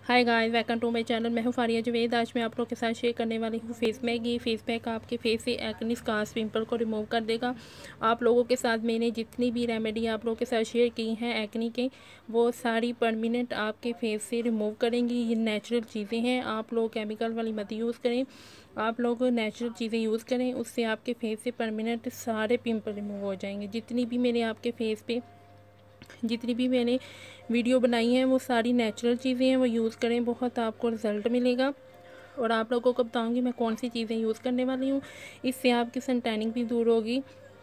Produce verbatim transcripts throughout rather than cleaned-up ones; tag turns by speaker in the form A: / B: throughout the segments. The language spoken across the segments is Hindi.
A: Hi guys, welcome to my channel. मैं हूँ फारिया जवेद। आज मैं आप लोगों के साथ शेयर करने वाली हूँ फेस पैक। ये फेस पैक आपके फेस से एक्ने, स्कार्स, पिंपल को रिमूव कर देगा। आप लोगों के साथ मैंने जितनी भी रेमेडी आप लोगों के साथ शेयर की हैं एक्ने के, वो सारी परमानेंट आपके फेस से रिमूव करेंगी। ये नेचुरल चीज़ें हैं, आप लोग केमिकल वाली मत यूज़ करें। आप लोग नेचुरल चीज़ें यूज़ करें, उससे आपके फेस से परमानेंट सारे पिंपल रिमूव हो जाएंगे। जितनी भी मैंने आपके फेस पे जितनी भी मैंने वीडियो बनाई हैं वो सारी नेचुरल चीज़ें हैं, वो यूज़ करें, बहुत आपको रिज़ल्ट मिलेगा। और आप लोगों को बताऊंगी मैं कौन सी चीज़ें यूज़ करने वाली हूँ, इससे आपकी सन टैनिंग भी दूर होगी।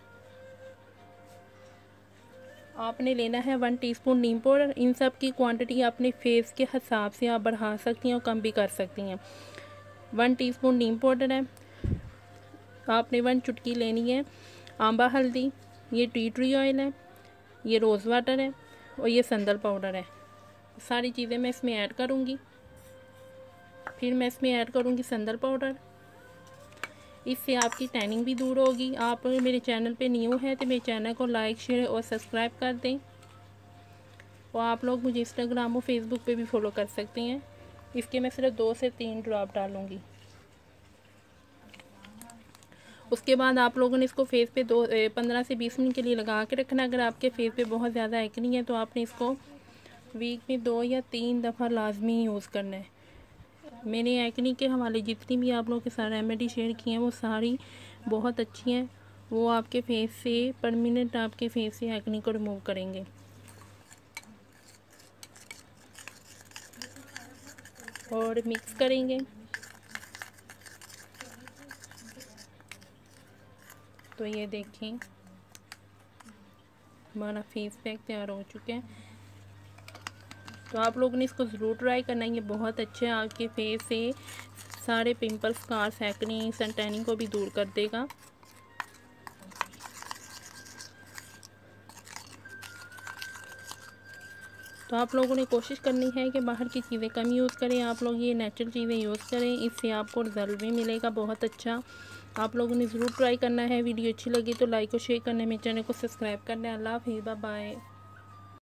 A: आपने लेना है वन टीस्पून नीम पाउडर। इन सब की क्वांटिटी अपने फेस के हिसाब से आप बढ़ा सकती हैं और कम भी कर सकती हैं। वन टीस्पून नीम पाउडर है। आपने वन चुटकी लेनी है आंबा हल्दी, ये टी ट्री ऑयल है, ये रोज़ वाटर है और ये संदल पाउडर है। सारी चीज़ें मैं इसमें ऐड करूँगी। फिर मैं इसमें ऐड करूँगी संदल पाउडर। इससे आपकी टैनिंग भी दूर होगी। आप मेरे चैनल पे न्यू है तो मेरे चैनल को लाइक, शेयर और सब्सक्राइब कर दें। और आप लोग मुझे इंस्टाग्राम और फेसबुक पे भी फॉलो कर सकते हैं। इसके मैं सिर्फ दो से तीन ड्रॉप डालूँगी। उसके बाद आप लोगों ने इसको फेस पे दो पंद्रह से बीस मिनट के लिए लगा के रखना। अगर आपके फेस पे बहुत ज़्यादा एक्नी है तो आपने इसको वीक में दो या तीन दफ़ा लाजमी यूज़ करना है। मैंने एक्नी के हवाले जितनी भी आप लोगों के साथ रेमेडी शेयर की हैं वो सारी बहुत अच्छी हैं। वो आपके फेस से परमानेंट आपके फेस से एक्नी को रिमूव करेंगे। और मिक्स करेंगे तो ये देखें हमारा फेस पैक तैयार हो चुका है। तो आप लोगों ने इसको ज़रूर ट्राई करना है। ये बहुत अच्छे आपके फेस से सारे pimples, scars, acne, sun tanning को भी दूर कर देगा। तो आप लोगों ने कोशिश करनी है कि बाहर की चीज़ें कम यूज़ करें। आप लोग ये नेचुरल चीज़ें यूज़ करें, इससे आपको रिजल्ट भी मिलेगा बहुत अच्छा। आप लोगों ने ज़रूर ट्राई करना है। वीडियो अच्छी लगी तो लाइक और शेयर करना है, मेरे चैनल को सब्सक्राइब करना है। अल्लाह हाफ़िज़, बाय बाय।